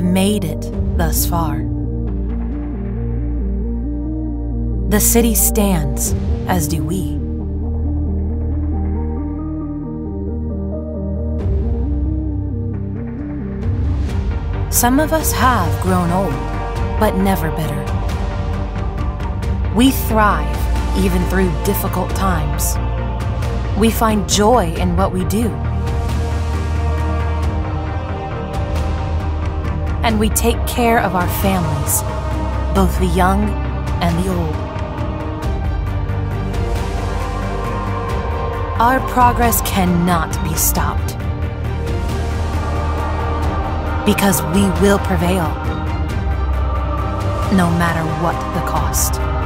made it thus far. The city stands, as do we. Some of us have grown old, but never bitter. We thrive even through difficult times. We find joy in what we do. And we take care of our families, both the young and the old. Our progress cannot be stopped, because we will prevail, no matter what the cost.